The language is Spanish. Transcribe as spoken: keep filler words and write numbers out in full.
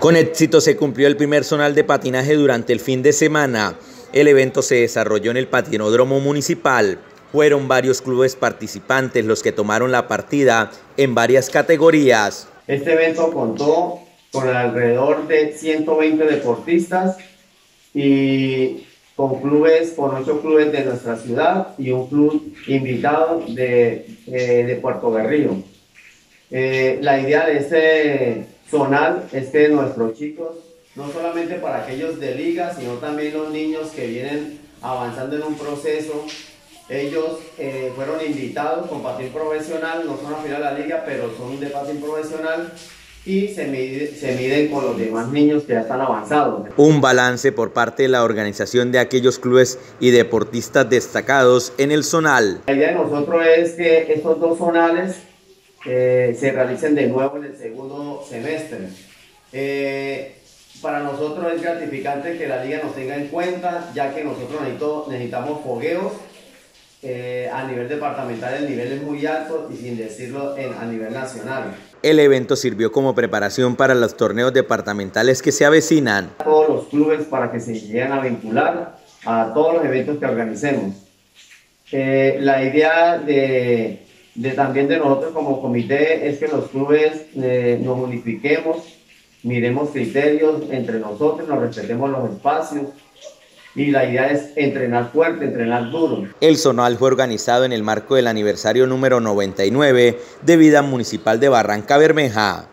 Con éxito se cumplió el primer zonal de patinaje durante el fin de semana. El evento se desarrolló en el patinódromo municipal. Fueron varios clubes participantes los que tomaron la partida en varias categorías. Este evento contó con alrededor de ciento veinte deportistas y con clubes, con ocho clubes de nuestra ciudad y un club invitado de, eh, de Puerto Berrío. Eh, la idea de este zonal es que nuestros chicos, no solamente para aquellos de liga, sino también los niños que vienen avanzando en un proceso, ellos eh, fueron invitados con patín profesional, no son afiliados a la liga, pero son de patín profesional y se, mide, se miden con los demás niños que ya están avanzados. Un balance por parte de la organización de aquellos clubes y deportistas destacados en el zonal. La idea de nosotros es que estos dos zonales eh, se realicen de nuevo en el segundo semestre. Eh, para nosotros es gratificante que la liga nos tenga en cuenta, ya que nosotros necesito, necesitamos fogueos. Eh, a nivel departamental el nivel es muy alto y sin decirlo en, a nivel nacional. El evento sirvió como preparación para los torneos departamentales que se avecinan. A todos los clubes para que se lleguen a vincular a todos los eventos que organicemos. Eh, la idea de, de también de nosotros como comité es que los clubes eh, nos unifiquemos, miremos criterios entre nosotros, nos respetemos los espacios. Y la idea es entrenar fuerte, entrenar duro. El zonal fue organizado en el marco del aniversario número noventa y nueve de Vida Municipal de Barranca Bermeja.